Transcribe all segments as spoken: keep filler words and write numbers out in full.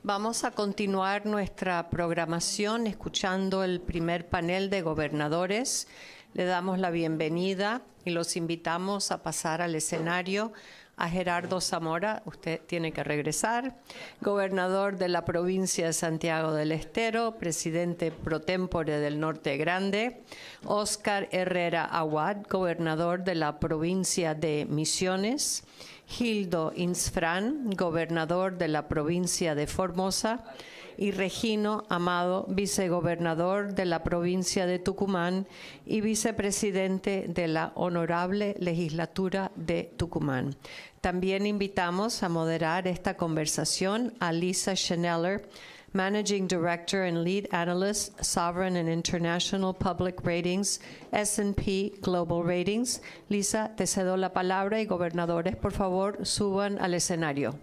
Vamos a continuar nuestra programación escuchando el primer panel de gobernadores. Le damos la bienvenida y los invitamos a pasar al escenario a Gerardo Zamora, usted tiene que regresar, gobernador de la provincia de Santiago del Estero, presidente pro tempore del Norte Grande, Oscar Herrera Aguad, gobernador de la provincia de Misiones, Gildo Insfrán, gobernador de la provincia de Formosa, y Regino Amado, vicegobernador de la provincia de Tucumán y vicepresidente de la Honorable Legislatura de Tucumán. También invitamos a moderar esta conversación a Lisa Schneller, Managing Director and Lead Analyst, Sovereign and International Public Ratings, S and P Global Ratings. Lisa, te cedo la palabra y gobernadores, por favor, suban al escenario.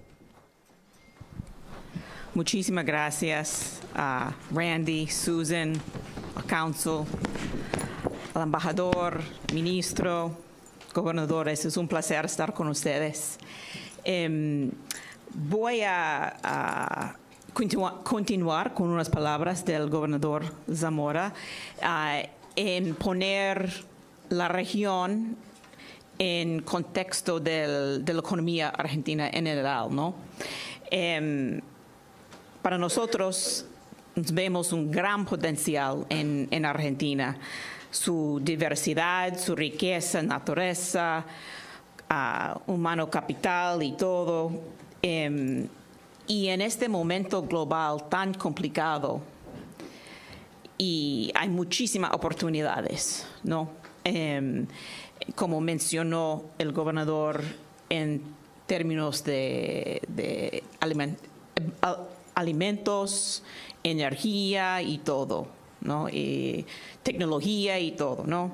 Muchísimas gracias a Randy, Susan, al Council, al embajador, ministro, gobernadores. Es un placer estar con ustedes. Eh, voy a, a continua, continuar con unas palabras del gobernador Zamora uh, en poner la región en contexto del, de la economía argentina en general, ¿no? Eh, Para nosotros vemos un gran potencial en, en Argentina, su diversidad, su riqueza, naturaleza, uh, humano capital y todo. Um, y en este momento global tan complicado, y hay muchísimas oportunidades, ¿no? Um, como mencionó el gobernador en términos de, de aliment, alimentos, energía y todo, ¿no? Y tecnología y todo, ¿no?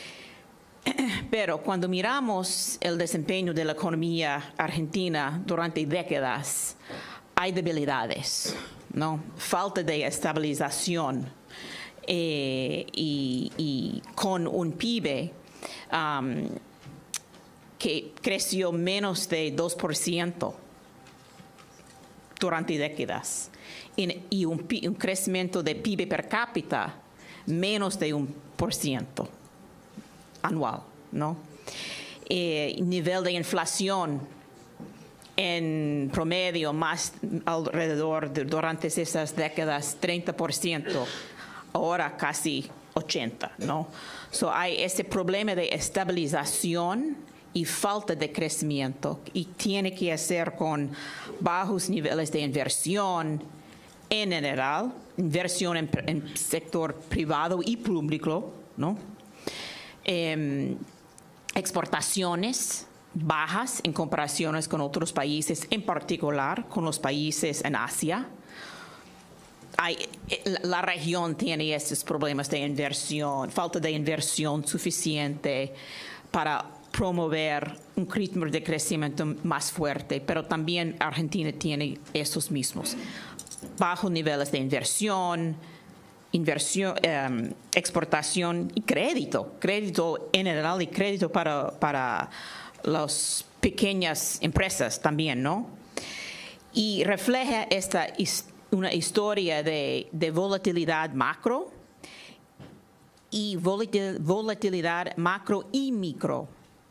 Pero cuando miramos el desempeño de la economía argentina durante décadas, hay debilidades, ¿no? Falta de estabilización eh, y, y con un P I B um, que creció menos de dos por ciento durante décadas, y un, un crecimiento de P I B per cápita menos de un por ciento anual, ¿no? Eh, nivel de inflación en promedio más alrededor de durante esas décadas treinta por ciento, ahora casi ochenta por ciento, ¿no? So hay ese problema de estabilización y falta de crecimiento, y tiene que hacer con bajos niveles de inversión en general, inversión en, en sector privado y público, ¿no? Eh, exportaciones bajas en comparaciones con otros países, en particular con los países en Asia. Hay, la región tiene estos problemas de inversión, falta de inversión suficiente para promover un ritmo de crecimiento más fuerte, pero también Argentina tiene esos mismos. Bajos niveles de inversión, inversión, um, exportación y crédito, crédito en general y crédito para, para las pequeñas empresas también, ¿no? Y refleja esta una historia de, de volatilidad macro y volatilidad macro y micro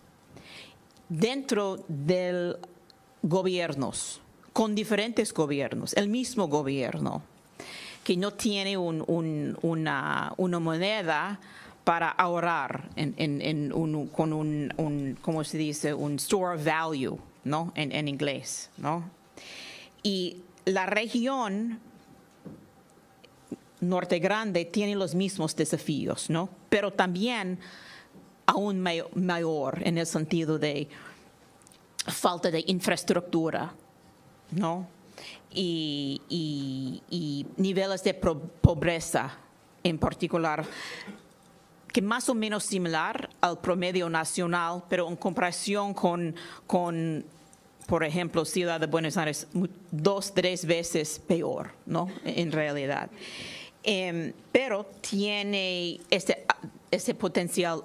dentro de gobiernos, con diferentes gobiernos, el mismo gobierno, que no tiene un, un, una, una moneda para ahorrar en, en, en un, con un, un, ¿cómo se dice? Un store of value, ¿no? En, en inglés, ¿no? Y la región Norte Grande tiene los mismos desafíos, ¿no? Pero también aún mayor en el sentido de falta de infraestructura, ¿no? Y, y, y niveles de pobreza en particular, que más o menos similar al promedio nacional, pero en comparación con, con por ejemplo, Ciudad de Buenos Aires, dos, tres veces peor, ¿no? En realidad. Eh, pero tiene este, este potencial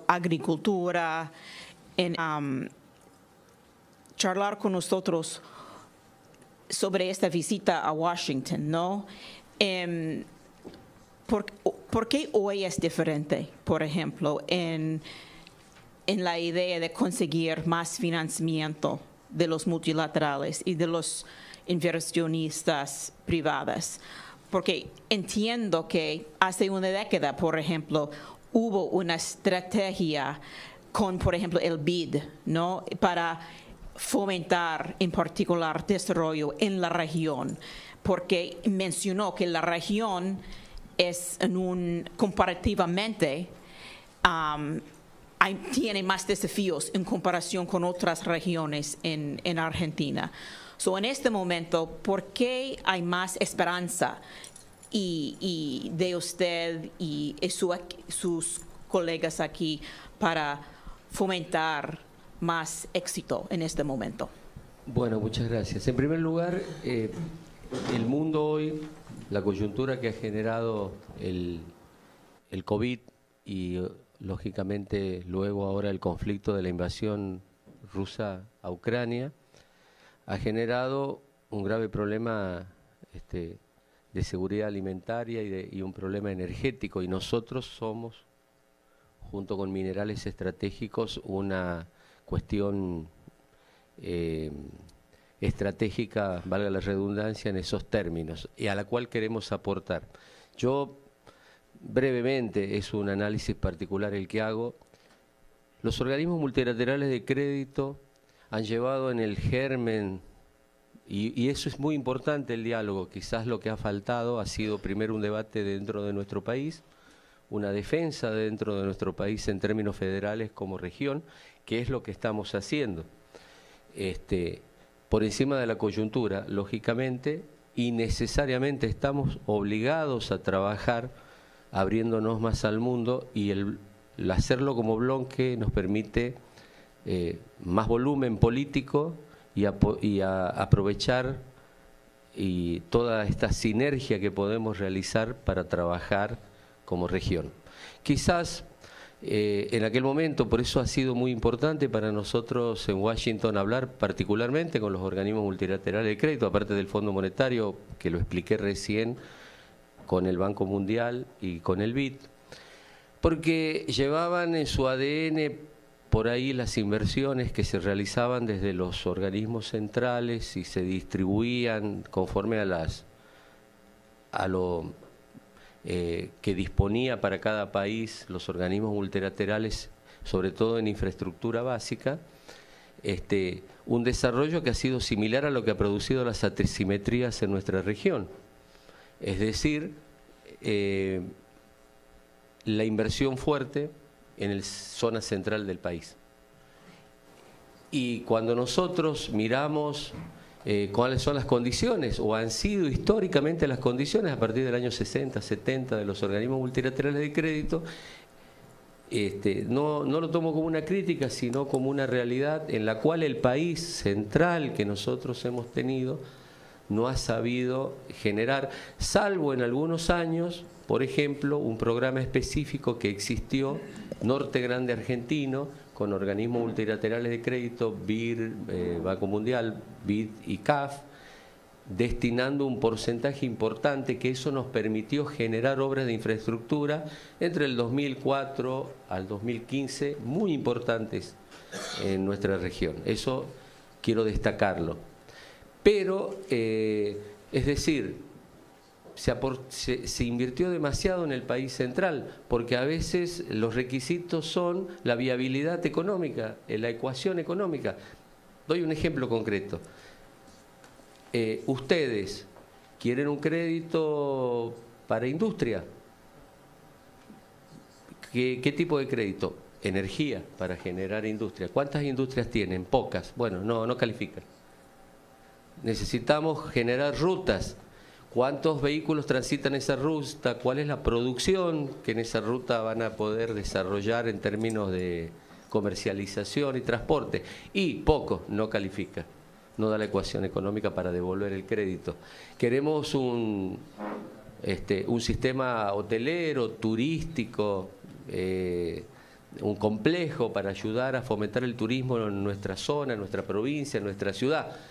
agricultura, en um, charlar con nosotros sobre esta visita a Washington, ¿no? Eh, ¿por, ¿Por qué hoy es diferente, por ejemplo, en, en la idea de conseguir más financiamiento de los multilaterales y de los inversionistas privados? Porque entiendo que hace una década, por ejemplo, hubo una estrategia con, por ejemplo, el B I D, ¿no? Para fomentar en particular desarrollo en la región, porque mencionó que la región es en un, comparativamente, um, hay, tiene más desafíos en comparación con otras regiones en, en Argentina. So, en este momento, ¿por qué hay más esperanza y, y de usted y, y su, sus colegas aquí para fomentar más éxito en este momento? Bueno, muchas gracias. En primer lugar, eh, el mundo hoy, la coyuntura que ha generado el, el COVID y, lógicamente, luego ahora el conflicto de la invasión rusa a Ucrania, ha generado un grave problema este, de seguridad alimentaria y, de, y un problema energético. Y nosotros somos, junto con minerales estratégicos, una cuestión eh, estratégica, valga la redundancia, en esos términos, y a la cual queremos aportar. Yo, brevemente, es un análisis particular el que hago. Los organismos multilaterales de crédito han llevado en el germen, y, y eso es muy importante, el diálogo. Quizás lo que ha faltado ha sido primero un debate dentro de nuestro país, una defensa dentro de nuestro país en términos federales como región, que es lo que estamos haciendo. Este, por encima de la coyuntura, lógicamente, y necesariamente estamos obligados a trabajar abriéndonos más al mundo, y el, el hacerlo como bloque nos permite eh, más volumen político y, a, y a aprovechar y toda esta sinergia que podemos realizar para trabajar como región. Quizás eh, en aquel momento, por eso ha sido muy importante para nosotros en Washington hablar particularmente con los organismos multilaterales de crédito, aparte del Fondo Monetario, que lo expliqué recién, con el Banco Mundial y con el B I D, porque llevaban en su A D N por ahí las inversiones que se realizaban desde los organismos centrales y se distribuían conforme a las a lo eh, que disponía para cada país los organismos multilaterales, sobre todo en infraestructura básica, este, un desarrollo que ha sido similar a lo que ha producido las asimetrías en nuestra región. Es decir, eh, la inversión fuerte en la zona central del país. Y cuando nosotros miramos eh, cuáles son las condiciones, o han sido históricamente las condiciones a partir del año sesenta, setenta de los organismos multilaterales de crédito, este, no, no lo tomo como una crítica, sino como una realidad en la cual el país central que nosotros hemos tenido no ha sabido generar, salvo en algunos años, por ejemplo, un programa específico que existió, Norte Grande Argentino, con organismos multilaterales de crédito, B I R, eh, Banco Mundial, B I D y C A F, destinando un porcentaje importante, que eso nos permitió generar obras de infraestructura entre el dos mil cuatro al dos mil quince, muy importantes en nuestra región. Eso quiero destacarlo. Pero, eh, es decir, se, se, se invirtió demasiado en el país central, porque a veces los requisitos son la viabilidad económica, la ecuación económica. Doy un ejemplo concreto. Eh, ustedes quieren un crédito para industria. ¿Qué, qué tipo de crédito? Energía para generar industria. ¿Cuántas industrias tienen? Pocas. Bueno, no, no califican. Necesitamos generar rutas. ¿Cuántos vehículos transitan esa ruta? ¿Cuál es la producción que en esa ruta van a poder desarrollar en términos de comercialización y transporte? Y poco, no califica, no da la ecuación económica para devolver el crédito. Queremos un, este, un sistema hotelero, turístico, eh, un complejo para ayudar a fomentar el turismo en nuestra zona, en nuestra provincia, en nuestra ciudad.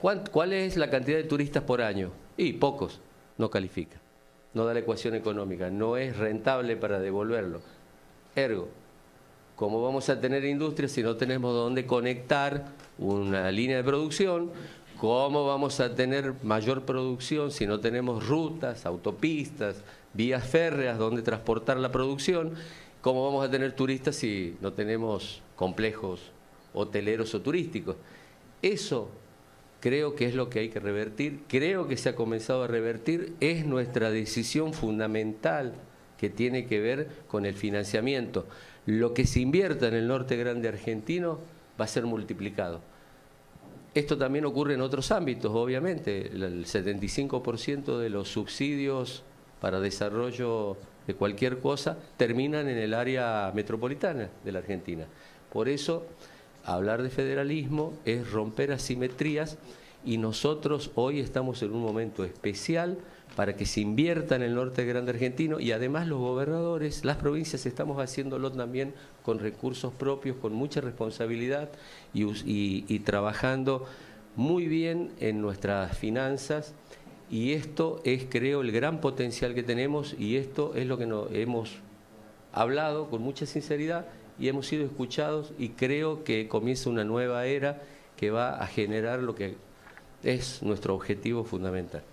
¿cuál, ¿cuál es la cantidad de turistas por año? Y pocos, no califica, no da la ecuación económica, no es rentable para devolverlo. Ergo, ¿cómo vamos a tener industria si no tenemos dónde conectar una línea de producción? ¿Cómo vamos a tener mayor producción si no tenemos rutas, autopistas, vías férreas donde transportar la producción? ¿Cómo vamos a tener turistas si no tenemos complejos hoteleros o turísticos? Eso creo que es lo que hay que revertir, creo que se ha comenzado a revertir, es nuestra decisión fundamental que tiene que ver con el financiamiento. Lo que se invierta en el norte grande argentino va a ser multiplicado. Esto también ocurre en otros ámbitos, obviamente. El setenta y cinco por ciento de los subsidios para desarrollo de cualquier cosa terminan en el área metropolitana de la Argentina. Por eso, hablar de federalismo es romper asimetrías y nosotros hoy estamos en un momento especial para que se invierta en el norte grande argentino y además los gobernadores, las provincias, estamos haciéndolo también con recursos propios, con mucha responsabilidad y, y, y trabajando muy bien en nuestras finanzas, y esto es, creo, el gran potencial que tenemos, y esto es lo que nos hemos hablado con mucha sinceridad y hemos sido escuchados, y creo que comienza una nueva era que va a generar lo que es nuestro objetivo fundamental.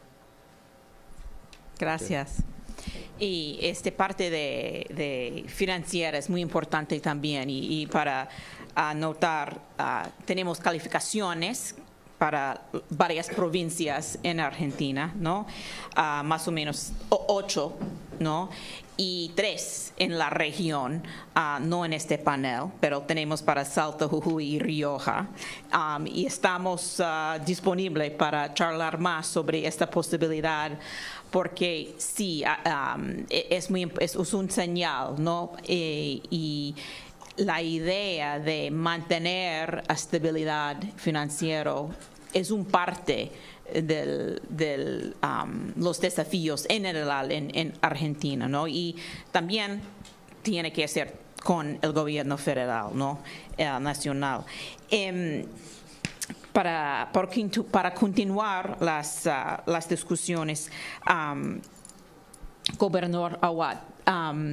Gracias. Y esta parte de, de financiera es muy importante también, y, y para anotar, uh, tenemos calificaciones para varias provincias en Argentina, ¿no? Uh, más o menos ocho, ¿no? Y tres en la región, uh, no en este panel, pero tenemos para Salta, Jujuy y Rioja. Um, y estamos uh, disponibles para charlar más sobre esta posibilidad, porque sí, um, es, muy, es, es un señal, ¿no? Eh, y la idea de mantener estabilidad financiera es un parte de del, um, los desafíos en general en, en Argentina, ¿no? Y también tiene que ser con el gobierno federal, ¿no? Eh, nacional. Eh, para, para, para continuar las, uh, las discusiones, um, gobernador Awad, um,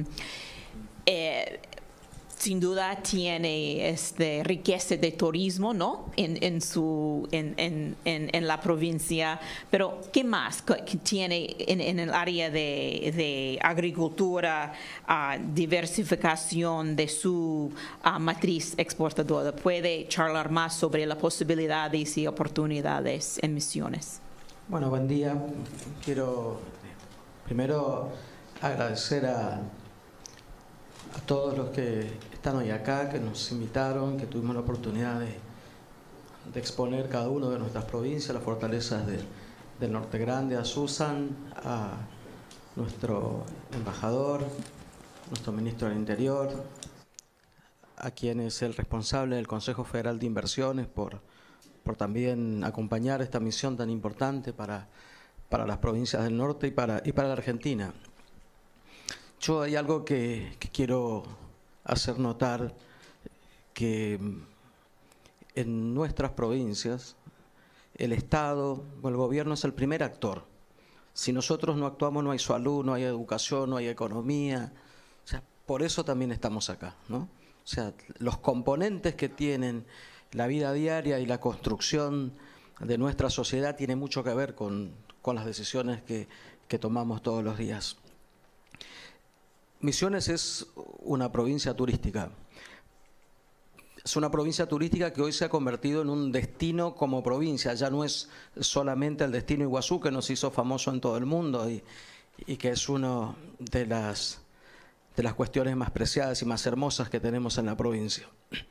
eh, sin duda tiene este, riqueza de turismo, ¿no? En, en, su, en, en, en, en la provincia, pero ¿qué más tiene en, en el área de, de agricultura, uh, diversificación de su uh, matriz exportadora? ¿Puede charlar más sobre las posibilidades y oportunidades en Misiones? Bueno, buen día. Quiero primero agradecer a, a todos los que están hoy acá, que nos invitaron, que tuvimos la oportunidad de, de exponer cada uno de nuestras provincias, las fortalezas de, del Norte Grande, a Susan, a nuestro embajador, nuestro ministro del Interior, a quien es el responsable del Consejo Federal de Inversiones por, por también acompañar esta misión tan importante para, para las provincias del norte y para, y para la Argentina. Yo hay algo que, que quiero hacer notar, que en nuestras provincias el Estado o el gobierno es el primer actor. Si nosotros no actuamos, no hay salud, no hay educación, no hay economía. O sea, por eso también estamos acá, ¿no? O sea, los componentes que tienen la vida diaria y la construcción de nuestra sociedad tienen mucho que ver con, con las decisiones que, que tomamos todos los días. Misiones es una provincia turística. Es una provincia turística que hoy se ha convertido en un destino como provincia. Ya no es solamente el destino Iguazú, que nos hizo famoso en todo el mundo y, y que es una de las, de las cuestiones más preciadas y más hermosas que tenemos en la provincia.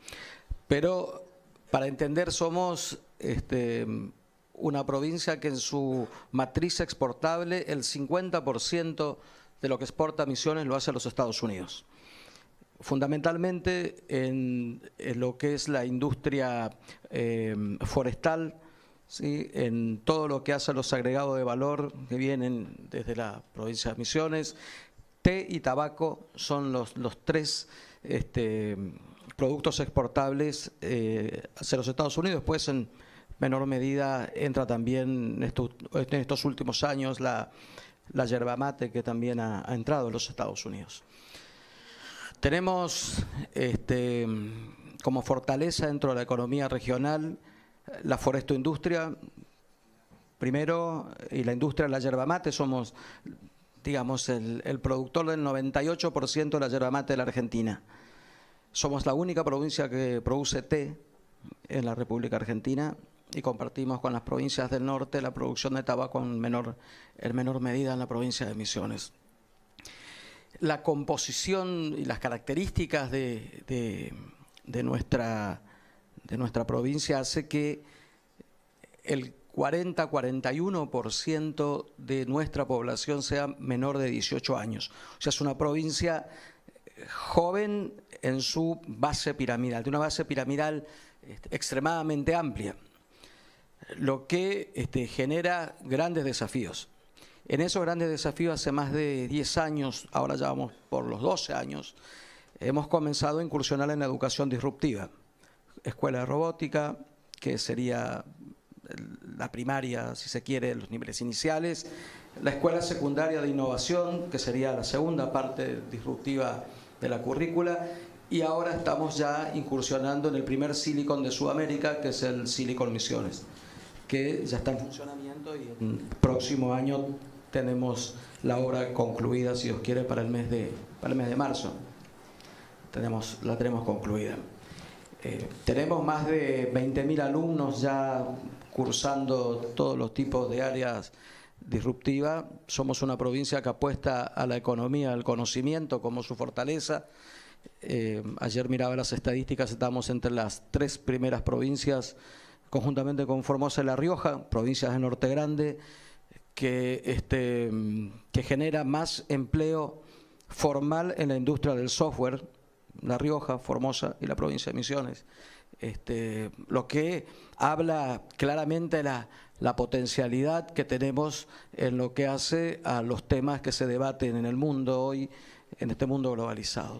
Pero para entender, somos este, una provincia que en su matriz exportable el cincuenta por ciento de lo que exporta Misiones lo hace a los Estados Unidos. Fundamentalmente en, en lo que es la industria eh, forestal, ¿sí? En todo lo que hace a los agregados de valor que vienen desde la provincia de Misiones. Té y tabaco son los, los tres este, productos exportables eh, hacia los Estados Unidos. Después en menor medida entra también en estos, en estos últimos años la, la yerba mate, que también ha, ha entrado en los Estados Unidos. Tenemos este, como fortaleza dentro de la economía regional la forestoindustria, primero, y la industria de la yerba mate. Somos, digamos, el, el productor del noventa y ocho por ciento de la yerba mate de la Argentina. Somos la única provincia que produce té en la República Argentina y compartimos con las provincias del norte la producción de tabaco en menor, en menor medida en la provincia de Misiones. La composición y las características de, de, de, nuestra, de nuestra provincia hace que el cuarenta a cuarenta y uno por ciento de nuestra población sea menor de dieciocho años. O sea, es una provincia joven en su base piramidal, de una base piramidal este, extremadamente amplia, lo que este, genera grandes desafíos. En esos grandes desafíos, hace más de diez años, ahora ya vamos por los doce años, hemos comenzado a incursionar en la educación disruptiva. Escuela de robótica, que sería la primaria, si se quiere, los niveles iniciales, la escuela secundaria de innovación, que sería la segunda parte disruptiva de la currícula, y ahora estamos ya incursionando en el primer Silicon de Sudamérica, que es el Silicon Misiones, que ya está en funcionamiento y el próximo año tenemos la obra concluida, si Dios quiere, para el mes de, para el mes de marzo. Tenemos, la tenemos concluida. Eh, tenemos más de veinte mil alumnos ya cursando todos los tipos de áreas disruptivas. Somos una provincia que apuesta a la economía, al conocimiento como su fortaleza. Eh, ayer miraba las estadísticas, estamos entre las tres primeras provincias, conjuntamente con Formosa y La Rioja, provincias de Norte Grande, que, este, que genera más empleo formal en la industria del software, La Rioja, Formosa y la provincia de Misiones. Este, lo que habla claramente de la, la potencialidad que tenemos en lo que hace a los temas que se debaten en el mundo hoy, en este mundo globalizado.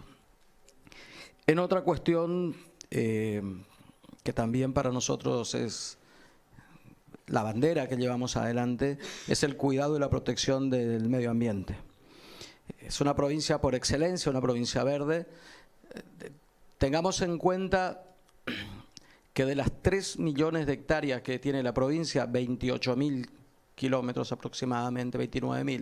En otra cuestión eh, que también para nosotros es la bandera que llevamos adelante, es el cuidado y la protección del medio ambiente. Es una provincia por excelencia, una provincia verde. Tengamos en cuenta que de las tres millones de hectáreas que tiene la provincia, veintiocho mil kilómetros aproximadamente, veintinueve mil,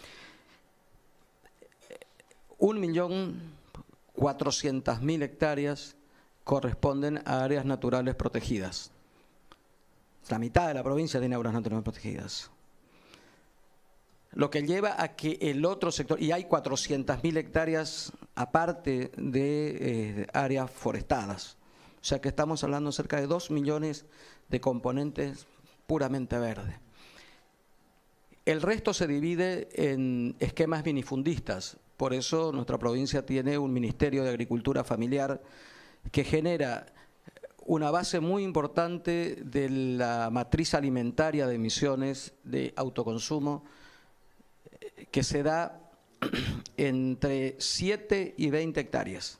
un millón cuatrocientas mil hectáreas corresponden a áreas naturales protegidas. La mitad de la provincia tiene áreas naturales protegidas. Lo que lleva a que el otro sector, y hay cuatrocientas mil hectáreas aparte de eh, áreas forestadas, o sea que estamos hablando de cerca de dos millones de componentes puramente verdes. El resto se divide en esquemas minifundistas, por eso nuestra provincia tiene un Ministerio de Agricultura Familiar que genera una base muy importante de la matriz alimentaria de Misiones de autoconsumo, que se da entre siete y veinte hectáreas.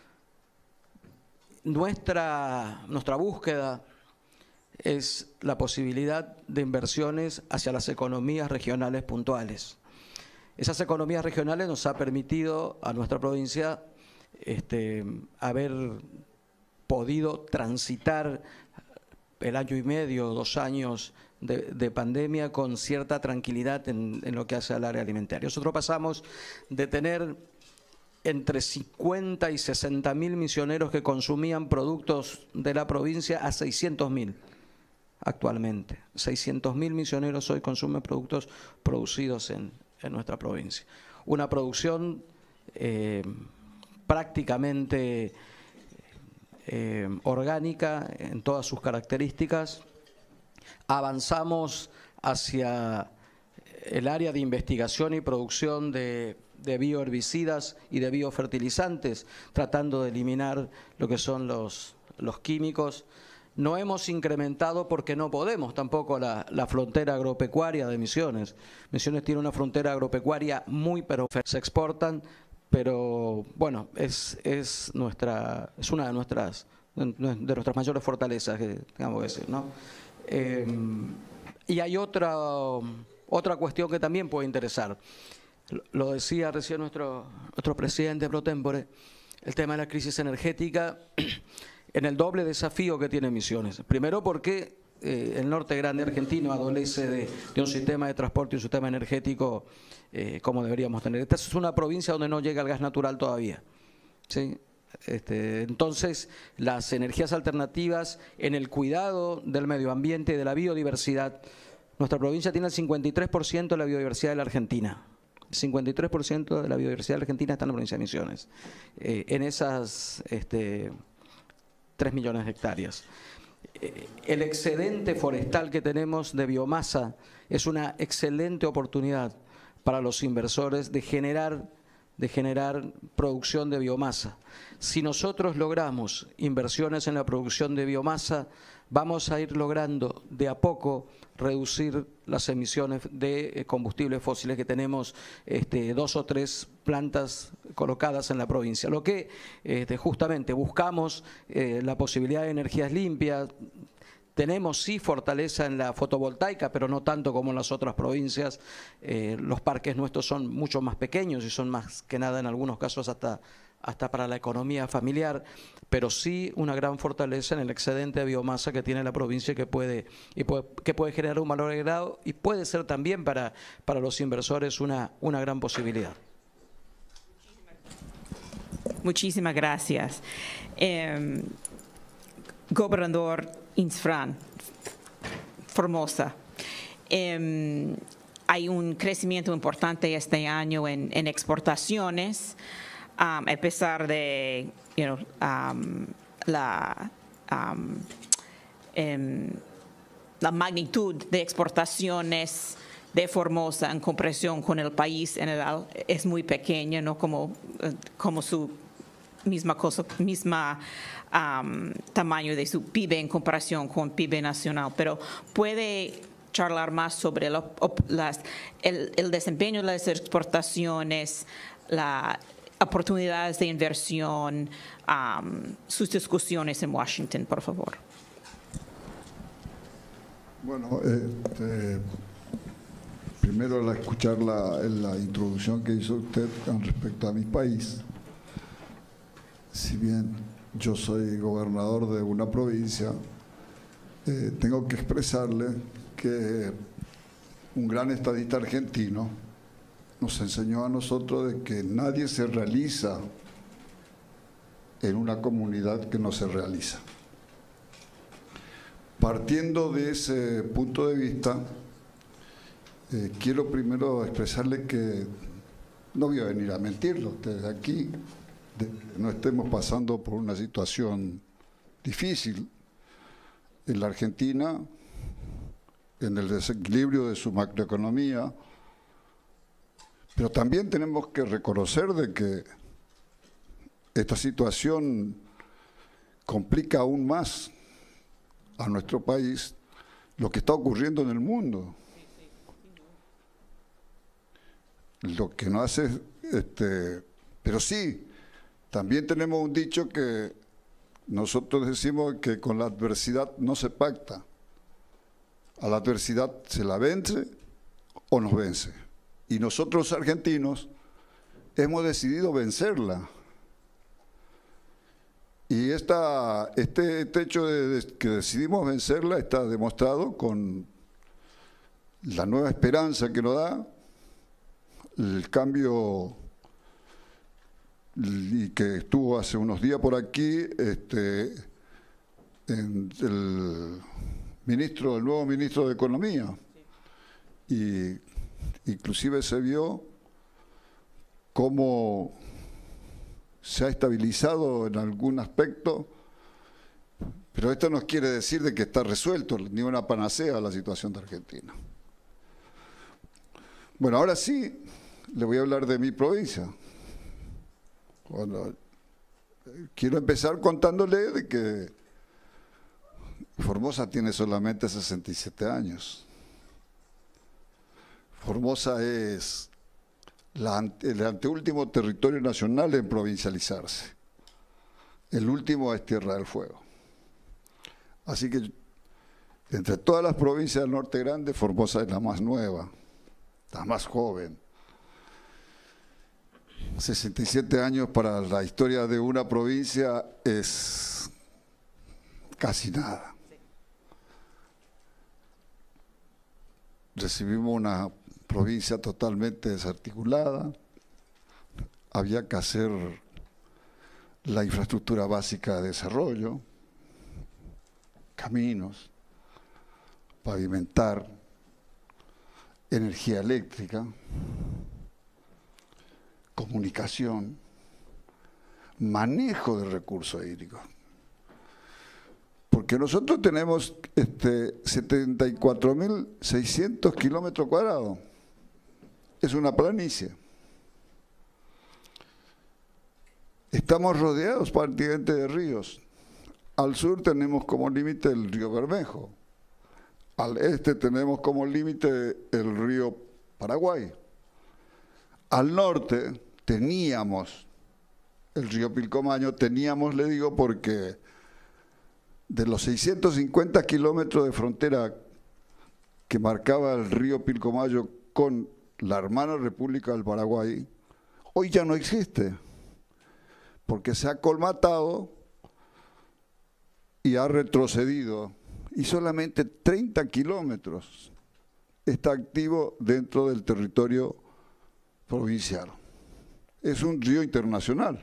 Nuestra, nuestra búsqueda es la posibilidad de inversiones hacia las economías regionales puntuales. Esas economías regionales nos ha permitido a nuestra provincia este, haber podido transitar el año y medio, dos años de, de pandemia con cierta tranquilidad en, en lo que hace al área alimentaria. Nosotros pasamos de tener entre cincuenta y sesenta mil misioneros que consumían productos de la provincia a seiscientos mil actualmente. seiscientos mil misioneros hoy consumen productos producidos en, en nuestra provincia. Una producción eh, prácticamente eh, orgánica en todas sus características. Avanzamos hacia el área de investigación y producción de, de bioherbicidas y de biofertilizantes, tratando de eliminar lo que son los, los químicos. No hemos incrementado porque no podemos tampoco la, la frontera agropecuaria de Misiones. Misiones tiene una frontera agropecuaria muy, pero se exportan, pero bueno, es, es, nuestra, es una de nuestras, de nuestras mayores fortalezas, que tengamos que decir, ¿no? Eh, y hay otra, otra cuestión que también puede interesar. Lo decía recién nuestro, nuestro presidente pro tempore, el tema de la crisis energética en el doble desafío que tiene Misiones. Primero porque eh, el norte grande argentino adolece de, de un sistema de transporte y un sistema energético eh, como deberíamos tener. Esta es una provincia donde no llega el gas natural todavía, ¿sí? Este, entonces, las energías alternativas en el cuidado del medio ambiente y de la biodiversidad, nuestra provincia tiene el cincuenta y tres por ciento de la biodiversidad de la Argentina. El cincuenta y tres por ciento de la biodiversidad de la Argentina está en la provincia de Misiones, eh, en esas este, tres millones de hectáreas. Eh, el excedente forestal que tenemos de biomasa es una excelente oportunidad para los inversores de generar, de generar producción de biomasa. Si nosotros logramos inversiones en la producción de biomasa, vamos a ir logrando de a poco reducir las emisiones de combustibles fósiles que tenemos este, dos o tres plantas colocadas en la provincia. Lo que este, justamente buscamos eh, la posibilidad de energías limpias. Tenemos sí fortaleza en la fotovoltaica, pero no tanto como en las otras provincias. Eh, los parques nuestros son mucho más pequeños y son más que nada en algunos casos hasta, hasta para la economía familiar, pero sí una gran fortaleza en el excedente de biomasa que tiene la provincia que puede, y puede, que puede generar un valor agregado y puede ser también para, para los inversores una, una gran posibilidad. Muchísimas gracias. Eh, Gobernador Insfrán, Formosa. Eh, hay un crecimiento importante este año en, en exportaciones, um, a pesar de you know, um, la, um, em, la magnitud de exportaciones de Formosa en comparación con el país en general es muy pequeña, no como, como su misma cosa, misma um, tamaño de su P I B en comparación con P I B nacional, pero puede charlar más sobre lo, las, el, el desempeño de las exportaciones, las oportunidades de inversión, um, sus discusiones en Washington, por favor. Bueno, eh, eh, primero al escuchar la, la introducción que hizo usted con respecto a mi país, si bien yo soy gobernador de una provincia, eh, tengo que expresarle que un gran estadista argentino nos enseñó a nosotros de que nadie se realiza en una comunidad que no se realiza. Partiendo de ese punto de vista, eh, quiero primero expresarle que no voy a venir a mentirlo, ustedes aquí de, no estemos pasando por una situación difícil en la Argentina, en el desequilibrio de su macroeconomía, pero también tenemos que reconocer de que esta situación complica aún más a nuestro país lo que está ocurriendo en el mundo. Lo que no hace, este, pero sí, también tenemos un dicho que nosotros decimos que con la adversidad no se pacta. A la adversidad se la vence o nos vence. Y nosotros argentinos hemos decidido vencerla. Y esta, este, este hecho de, de que decidimos vencerla está demostrado con la nueva esperanza que nos da, el cambio y que estuvo hace unos días por aquí, este, en el ministro, el nuevo ministro de Economía, y inclusive se vio cómo se ha estabilizado en algún aspecto, pero esto no quiere decir de que está resuelto ni una panacea a la situación de Argentina. Bueno, ahora sí le voy a hablar de mi provincia. Bueno, quiero empezar contándole de que Formosa tiene solamente sesenta y siete años. Formosa es la, el anteúltimo territorio nacional en provincializarse. El último es Tierra del Fuego. Así que Entre todas las provincias del Norte Grande, Formosa es la más nueva, la más joven. sesenta y siete años para la historia de una provincia es casi nada. Recibimos una provincia totalmente desarticulada, había que hacer la infraestructura básica de desarrollo, caminos, pavimentar, energía eléctrica, comunicación, manejo de recursos hídricos. Porque nosotros tenemos este, setenta y cuatro mil seiscientos kilómetros cuadrados. Es una planicie. Estamos rodeados prácticamente de ríos. Al sur tenemos como límite el río Bermejo. Al este tenemos como límite el río Paraguay. Al norte teníamos el río Pilcomayo, teníamos, le digo, porque de los seiscientos cincuenta kilómetros de frontera que marcaba el río Pilcomayo con la hermana República del Paraguay, hoy ya no existe, porque se ha colmatado y ha retrocedido, y solamente treinta kilómetros está activo dentro del territorio provincial. Es un río internacional.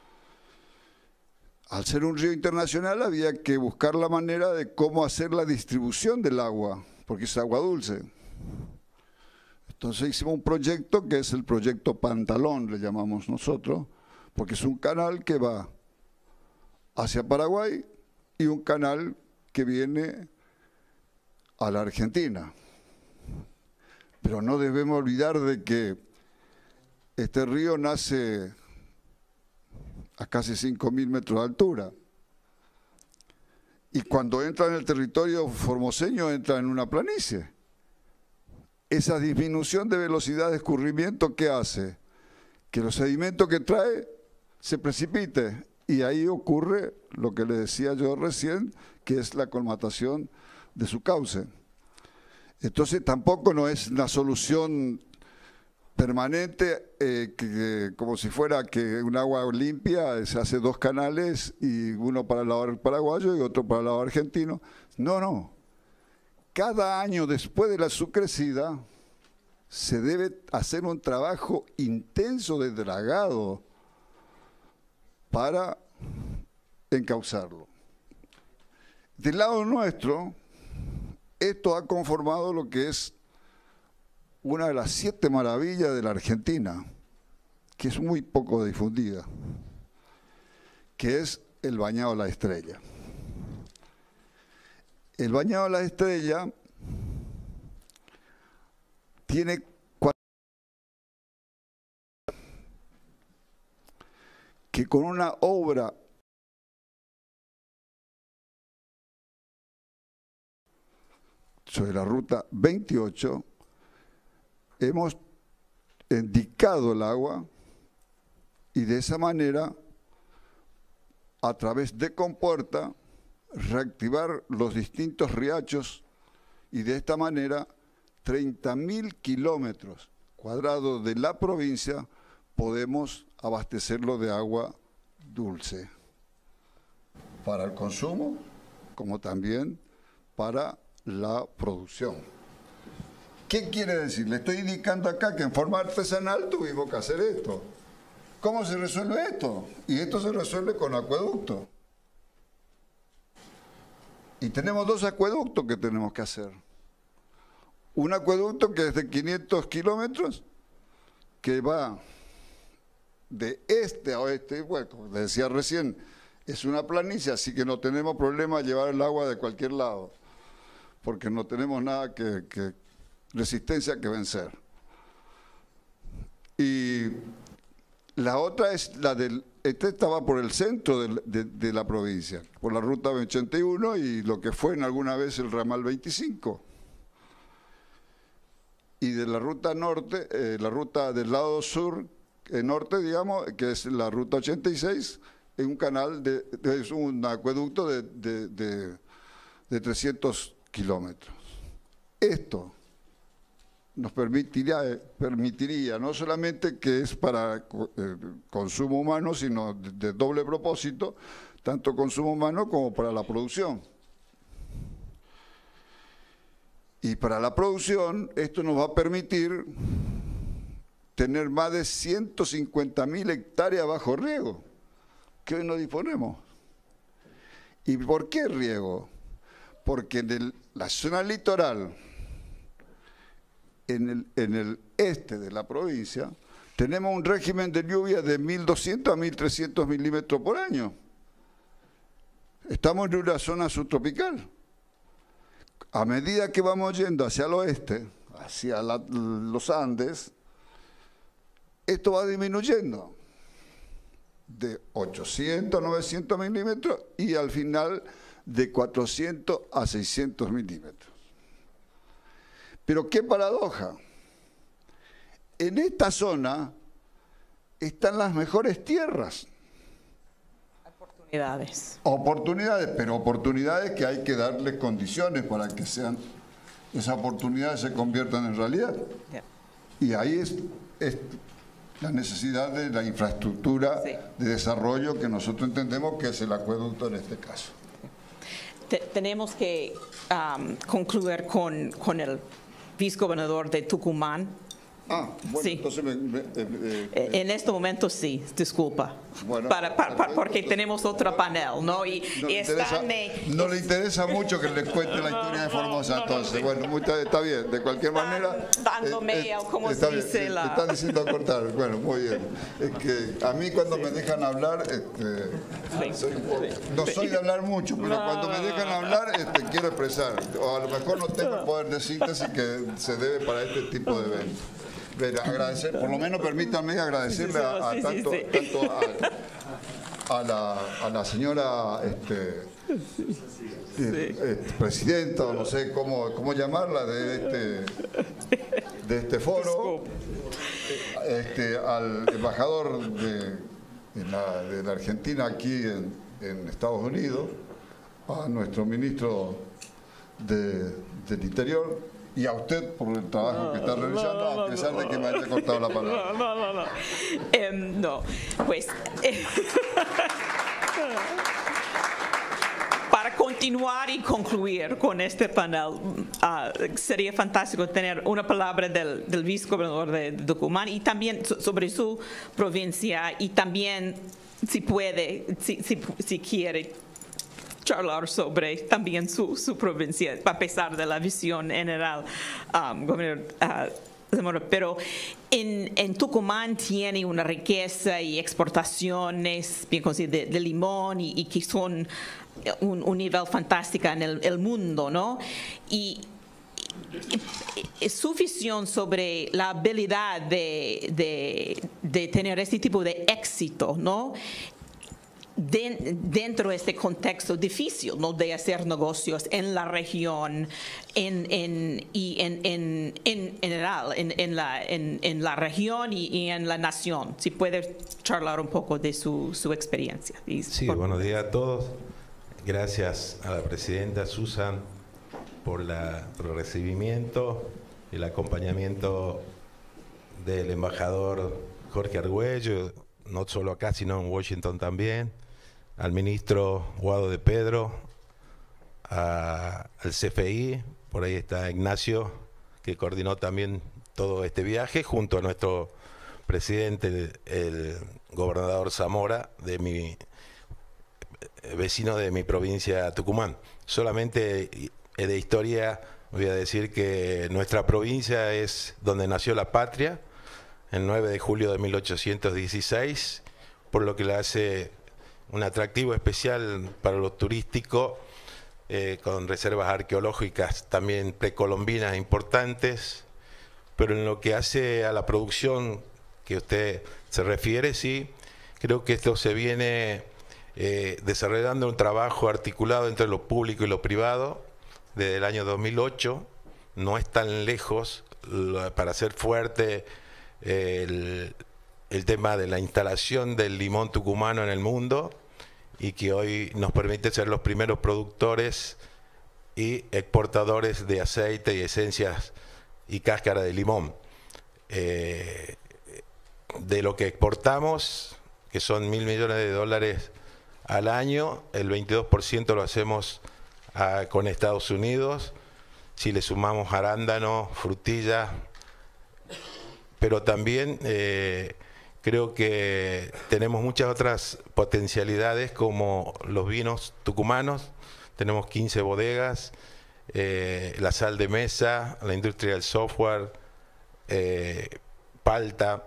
Al ser un río internacional había que buscar la manera de cómo hacer la distribución del agua, porque es agua dulce. Entonces hicimos un proyecto que es el proyecto Pantalón, le llamamos nosotros, porque es un canal que va hacia Paraguay y un canal que viene a la Argentina. Pero no debemos olvidar de que este río nace a casi cinco mil metros de altura. Y cuando entra en el territorio formoseño, entra en una planicie. Esa disminución de velocidad de escurrimiento, ¿qué hace? Que los sedimentos que trae se precipite. Y ahí ocurre lo que le decía yo recién, que es la colmatación de su cauce. Entonces tampoco no es una solución permanente, eh, que, como si fuera que un agua limpia se hace dos canales, y uno para el lado paraguayo y otro para el lado argentino. No, no. Cada año después de la su crecida se debe hacer un trabajo intenso de dragado para encauzarlo. Del lado nuestro, esto ha conformado lo que es una de las siete maravillas de la Argentina, que es muy poco difundida, que es el Bañado de la Estrella. El Bañado de la Estrella tiene cuatro, que con una obra sobre la ruta veintiocho hemos indicado el agua, y de esa manera, a través de compuerta, reactivar los distintos riachos, y de esta manera treinta mil kilómetros cuadrados de la provincia podemos abastecerlo de agua dulce para el consumo, como también para la producción. ¿Qué quiere decir? Le estoy indicando acá que en forma artesanal tuvimos que hacer esto. ¿Cómo se resuelve esto? Y esto se resuelve con acueducto. Y tenemos dos acueductos que tenemos que hacer. Un acueducto que es de quinientos kilómetros, que va de este a oeste. Bueno, como les decía recién, es una planicie, así que no tenemos problema de llevar el agua de cualquier lado, porque no tenemos nada que, que resistencia que vencer. Y la otra es la del, este estaba por el centro de, de, de la provincia, por la ruta ochenta y uno y lo que fue en alguna vez el ramal veinticinco. Y de la ruta norte, eh, la ruta del lado sur, eh, norte, digamos, que es la ruta ochenta y seis, es un canal, de, de, es un acueducto de, de, de, de trescientos kilómetros. Esto nos permitiría, permitiría no solamente que es para eh, consumo humano, sino de, de doble propósito, tanto consumo humano como para la producción. Y para la producción, esto nos va a permitir tener más de ciento cincuenta mil hectáreas bajo riego, que hoy no disponemos. ¿Y por qué riego? Porque en el, la zona litoral, en el, en el este de la provincia, tenemos un régimen de lluvia de mil doscientos a mil trescientos milímetros por año. Estamos en una zona subtropical. A medida que vamos yendo hacia el oeste, hacia la, los Andes, esto va disminuyendo de ochocientos a novecientos milímetros y al final de cuatrocientos a seiscientos milímetros. Pero qué paradoja, en esta zona están las mejores tierras. Oportunidades. Oportunidades, pero oportunidades que hay que darles condiciones para que sean, esas oportunidades se conviertan en realidad. Yeah. Y ahí es, es la necesidad de la infraestructura sí. de desarrollo que nosotros entendemos que es el acueducto en este caso. Te, tenemos que um, concluir con, con el vicegobernador de Tucumán. Ah, bueno, sí. entonces me, me, eh, eh, en este momento sí, disculpa. Bueno, para, para, para, porque entonces, tenemos otro panel, ¿no? Y, no, y le interesa, me, no le interesa mucho que le cuente la historia de Formosa, entonces. Bueno, muy, está bien, de cualquier manera. Dándome, eh, eh, como se dice bien, la. Me están diciendo a cortar, bueno, muy bien. Es que a mí cuando sí. me dejan hablar, este, sí. soy un poco, no soy de hablar mucho, pero no, cuando me dejan hablar, este, quiero expresar. O a lo mejor no tengo el poder de síntesis que se debe para este tipo de eventos. Pero agradecer, por lo menos permítanme agradecerle a, a tanto, tanto a, a, la, a la señora este, eh, eh, presidenta, o no sé cómo, cómo llamarla, de este, de este foro, este, al embajador de, de, la, de la Argentina aquí en, en Estados Unidos, a nuestro ministro de, del Interior, y a usted por el trabajo no, que está realizando, no, no, a pesar no, de que me haya cortado la palabra. No, no, no, no. Eh, no, pues... Eh, para continuar y concluir con este panel, uh, sería fantástico tener una palabra del, del vicegobernador de Tucumán y también sobre su provincia y también, si puede, si, si, si quiere, charlar sobre también su, su provincia, a pesar de la visión general, um, gobernador uh, Zamora. Pero en, en Tucumán tiene una riqueza y exportaciones bien de, de limón y, y que son un, un nivel fantástico en el, el mundo, ¿no? Y, y, y su visión sobre la habilidad de, de, de tener este tipo de éxito, ¿no? De, dentro de este contexto difícil, ¿no? De hacer negocios en la región en, en, y en, en, en general, en, en, la, en, en la región y, y en la nación. Si puede charlar un poco de su, su experiencia. Y sí, por... buenos días a todos. Gracias a la presidenta Susan por, la, por el recibimiento, el acompañamiento del embajador Jorge Argüello, no solo acá, sino en Washington también, al ministro Guado de Pedro, a, al C F I, por ahí está Ignacio, que coordinó también todo este viaje, junto a nuestro presidente, el, el gobernador Zamora, de mi vecino de mi provincia Tucumán. Solamente de historia voy a decir que nuestra provincia es donde nació la patria, el nueve de julio de mil ochocientos dieciséis, por lo que le hace un atractivo especial para lo turístico, eh, con reservas arqueológicas también precolombinas importantes, pero en lo que hace a la producción que usted se refiere, sí, creo que esto se viene eh, desarrollando un trabajo articulado entre lo público y lo privado desde el año dos mil ocho, no es tan lejos para hacer fuerte El, el tema de la instalación del limón tucumano en el mundo y que hoy nos permite ser los primeros productores y exportadores de aceite y esencias y cáscara de limón. Eh, de lo que exportamos, que son mil millones de dólares al año, el veintidós por ciento lo hacemos a, con Estados Unidos. Si le sumamos arándano, frutilla, pero también eh, creo que tenemos muchas otras potencialidades como los vinos tucumanos. Tenemos quince bodegas, eh, la sal de mesa, la industria del software, eh, palta.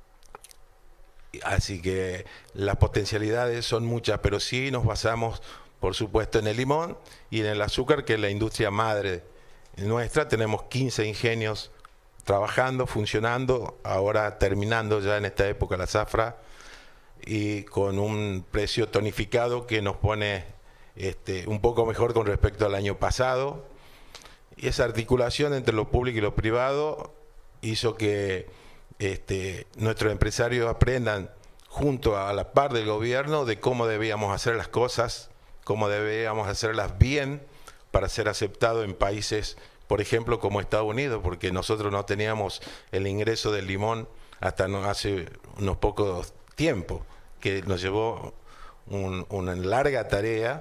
Así que las potencialidades son muchas, pero sí nos basamos, por supuesto, en el limón y en el azúcar, que es la industria madre nuestra. Tenemos quince ingenios trabajando, funcionando, ahora terminando ya en esta época la zafra, y con un precio tonificado que nos pone este, un poco mejor con respecto al año pasado. Y esa articulación entre lo público y lo privado hizo que este, nuestros empresarios aprendan junto a la par del gobierno de cómo debíamos hacer las cosas, cómo debíamos hacerlas bien para ser aceptados en países, por ejemplo, como Estados Unidos, porque nosotros no teníamos el ingreso del limón hasta no hace unos pocos tiempos, que nos llevó un, una larga tarea,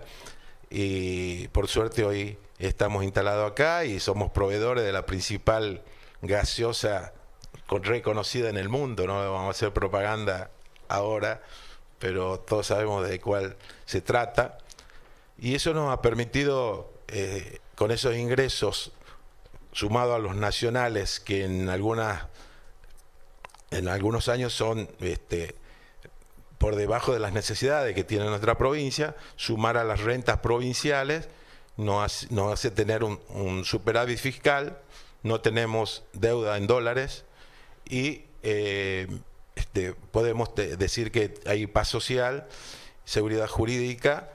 y por suerte hoy estamos instalados acá y somos proveedores de la principal gaseosa reconocida en el mundo. No vamos a hacer propaganda ahora, pero todos sabemos de cuál se trata, y eso nos ha permitido, eh, con esos ingresos sumado a los nacionales, que en algunas en algunos años son este, por debajo de las necesidades que tiene nuestra provincia, sumar a las rentas provinciales nos hace, nos hace tener un, un superávit fiscal, no tenemos deuda en dólares, y eh, este, podemos te, decir que hay paz social, seguridad jurídica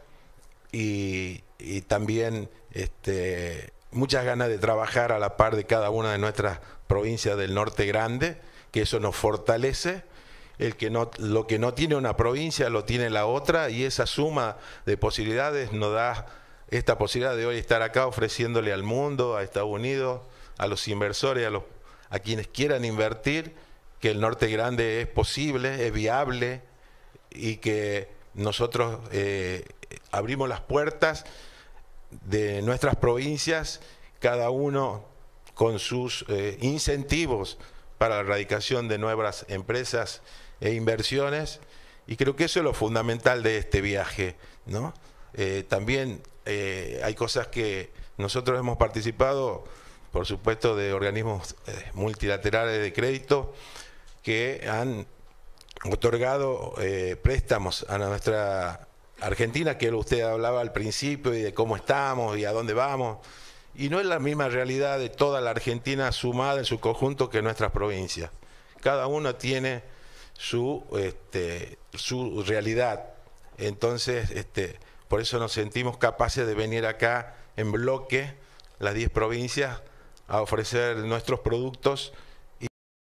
y, y también este, muchas ganas de trabajar a la par de cada una de nuestras provincias del norte grande, que eso nos fortalece. El que no, lo que no tiene una provincia lo tiene la otra, y esa suma de posibilidades nos da esta posibilidad de hoy estar acá ofreciéndole al mundo, a Estados Unidos, a los inversores, a, los, a quienes quieran invertir, que el norte grande es posible, es viable, y que nosotros eh, abrimos las puertas de nuestras provincias, cada uno con sus eh, incentivos para la erradicación de nuevas empresas e inversiones, y creo que eso es lo fundamental de este viaje, ¿no? Eh, también eh, hay cosas que nosotros hemos participado, por supuesto, de organismos eh, multilaterales de crédito que han otorgado eh, préstamos a nuestra Argentina, que usted hablaba al principio, y de cómo estamos y a dónde vamos, y no es la misma realidad de toda la Argentina sumada en su conjunto que nuestras provincias. Cada uno tiene su, este, su realidad. Entonces, este, por eso nos sentimos capaces de venir acá en bloque, las diez provincias, a ofrecer nuestros productos y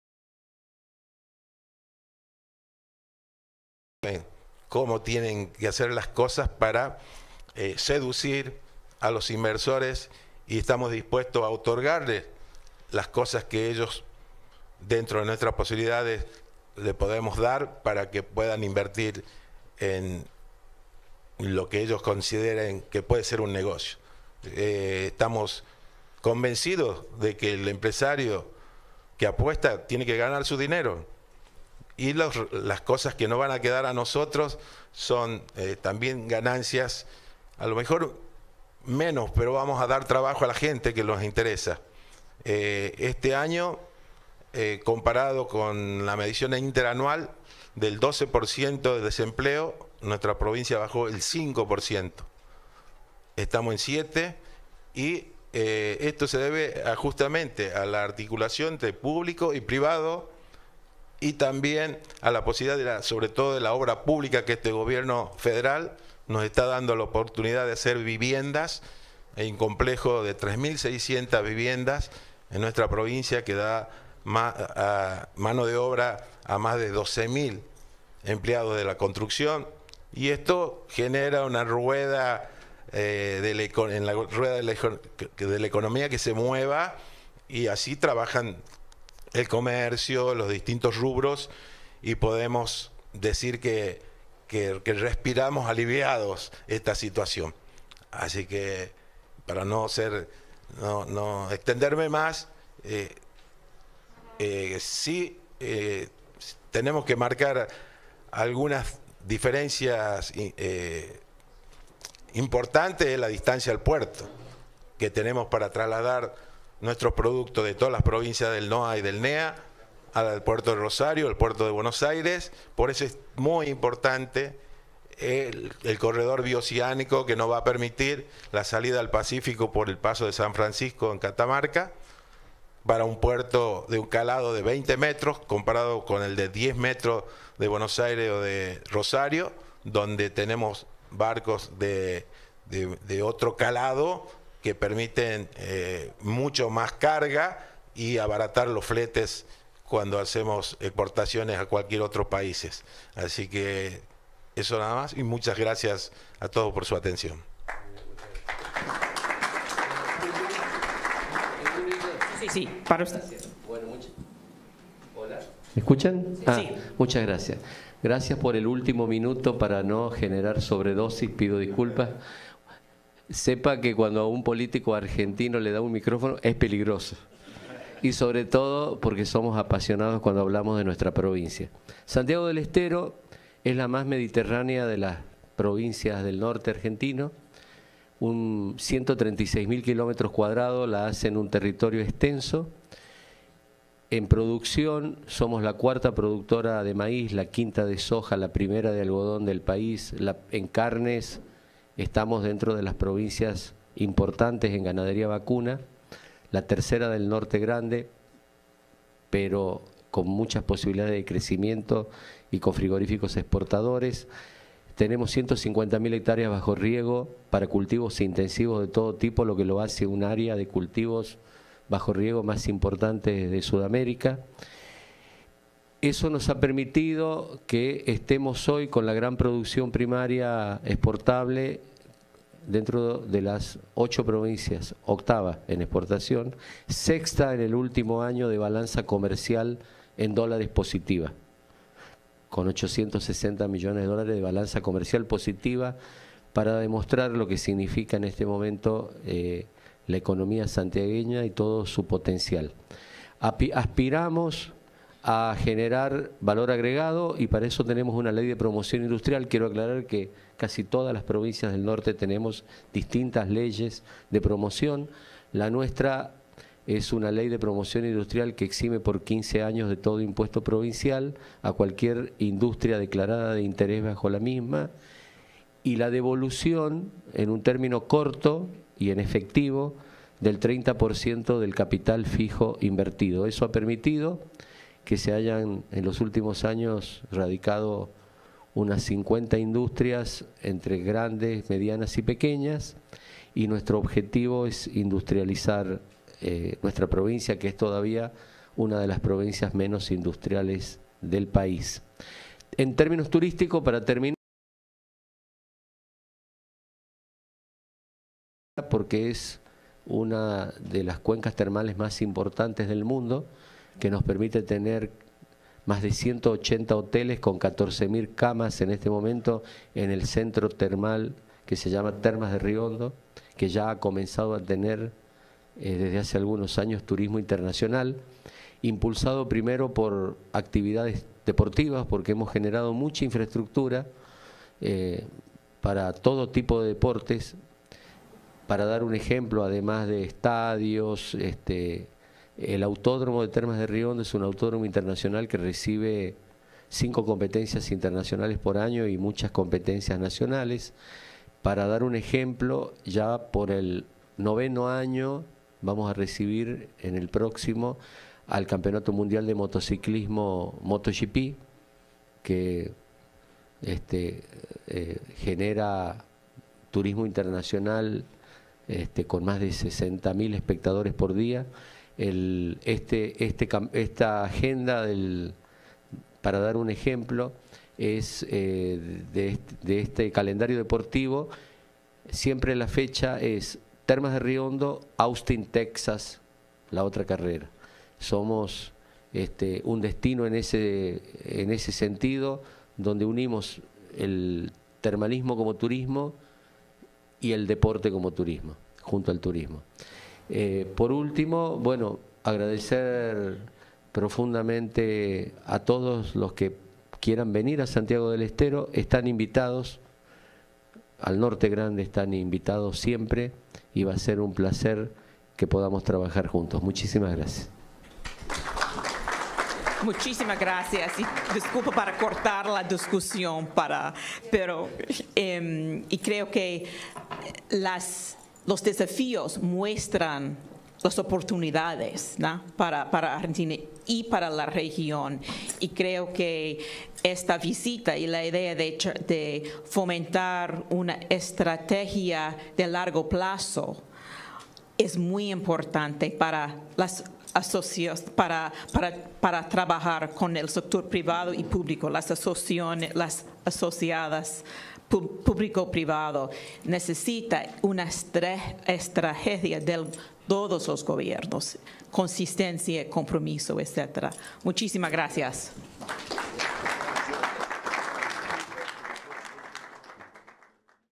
cómo tienen que hacer las cosas para eh, seducir a los inversores, y estamos dispuestos a otorgarles las cosas que ellos, dentro de nuestras posibilidades, le podemos dar para que puedan invertir en lo que ellos consideren que puede ser un negocio. Eh, estamos convencidos de que el empresario que apuesta tiene que ganar su dinero, y los, las cosas que no van a quedar a nosotros son eh, también ganancias, a lo mejor menos, pero vamos a dar trabajo a la gente que nos interesa. Eh, este año, eh, comparado con la medición interanual del doce por ciento de desempleo, nuestra provincia bajó el cinco por ciento. Estamos en siete, y eh, esto se debe a, justamente a la articulación entre público y privado, y también a la posibilidad, de la, sobre todo de la obra pública, que este gobierno federal nos está dando la oportunidad de hacer viviendas, en un complejo de tres mil seiscientas viviendas en nuestra provincia, que da ma, a, mano de obra a más de doce mil empleados de la construcción, y esto genera una rueda eh, de la, en la rueda de la, de la economía que se mueva, y así trabajan el comercio, los distintos rubros, y podemos decir que, que, que respiramos aliviados esta situación. Así que, para no ser, no, no extenderme más, eh, eh, sí eh, tenemos que marcar algunas diferencias eh, importantes en la distancia al puerto que tenemos para trasladar nuestros productos de todas las provincias del N O A y del N E A al puerto de Rosario, al puerto de Buenos Aires. Por eso es muy importante el, el corredor bioceánico, que nos va a permitir la salida al Pacífico por el paso de San Francisco en Catamarca, para un puerto de un calado de veinte metros comparado con el de diez metros de Buenos Aires o de Rosario, donde tenemos barcos de, de, de otro calado que permiten eh, mucho más carga y abaratar los fletes cuando hacemos exportaciones a cualquier otro país. Así que eso nada más, y muchas gracias a todos por su atención. Sí, sí, para usted. Bueno, muchas. Hola. ¿Me escuchan? Ah, sí. Muchas gracias. Gracias por el último minuto para no generar sobredosis, pido disculpas. Sepa que cuando a un político argentino le da un micrófono es peligroso. Y sobre todo porque somos apasionados cuando hablamos de nuestra provincia. Santiago del Estero es la más mediterránea de las provincias del norte argentino. Un ciento treinta y seis mil kilómetros cuadrados la hacen un territorio extenso. En producción somos la cuarta productora de maíz, la quinta de soja, la primera de algodón del país. La, en carnes estamos dentro de las provincias importantes en ganadería vacuna, la tercera del norte grande, pero con muchas posibilidades de crecimiento y con frigoríficos exportadores. Tenemos ciento cincuenta mil hectáreas bajo riego para cultivos intensivos de todo tipo, lo que lo hace un área de cultivos bajo riego más importante de Sudamérica. Eso nos ha permitido que estemos hoy con la gran producción primaria exportable dentro de las ocho provincias, octava en exportación, sexta en el último año de balanza comercial en dólares positiva, con ochocientos sesenta millones de dólares de balanza comercial positiva, para demostrar lo que significa en este momento eh, la economía santiagueña y todo su potencial. Aspiramos a generar valor agregado y para eso tenemos una ley de promoción industrial. Quiero aclarar que casi todas las provincias del norte tenemos distintas leyes de promoción. La nuestra es una ley de promoción industrial que exime por quince años de todo impuesto provincial a cualquier industria declarada de interés bajo la misma, y la devolución en un término corto y en efectivo del treinta por ciento del capital fijo invertido. Eso ha permitido que se hayan en los últimos años radicado unas cincuenta industrias entre grandes, medianas y pequeñas, y nuestro objetivo es industrializar eh, nuestra provincia, que es todavía una de las provincias menos industriales del país. En términos turísticos, para terminar, porque es una de las cuencas termales más importantes del mundo, que nos permite tener más de ciento ochenta hoteles con catorce mil camas en este momento en el centro termal que se llama Termas de Río Hondo, que ya ha comenzado a tener eh, desde hace algunos años turismo internacional, impulsado primero por actividades deportivas, porque hemos generado mucha infraestructura eh, para todo tipo de deportes. Para dar un ejemplo, además de estadios, este, el Autódromo de Termas de Río Hondo es un autódromo internacional que recibe cinco competencias internacionales por año y muchas competencias nacionales. Para dar un ejemplo, ya por el noveno año vamos a recibir en el próximo al Campeonato Mundial de Motociclismo MotoGP, que este, eh, genera turismo internacional este, con más de sesenta mil espectadores por día. El, este, este, esta agenda, del, para dar un ejemplo, es eh, de, este, de este calendario deportivo, siempre la fecha es Termas de Río Hondo, Austin, Texas, la otra carrera. Somos este, un destino en ese, en ese sentido, donde unimos el termalismo como turismo y el deporte como turismo, junto al turismo. Eh, por último, bueno, agradecer profundamente a todos los que quieran venir a Santiago del Estero. Están invitados, al Norte Grande están invitados siempre, y va a ser un placer que podamos trabajar juntos. Muchísimas gracias. Muchísimas gracias y disculpa para cortar la discusión, para, pero eh, y creo que las, los desafíos muestran las oportunidades, ¿no? para, para Argentina y para la región. Y creo que esta visita y la idea de, de fomentar una estrategia de largo plazo es muy importante para las asociaciones, para, para, para trabajar con el sector privado y público, las asociaciones, las asociadas público-privado. Necesita una estrategia de todos los gobiernos, consistencia, compromiso, etcétera. Muchísimas gracias.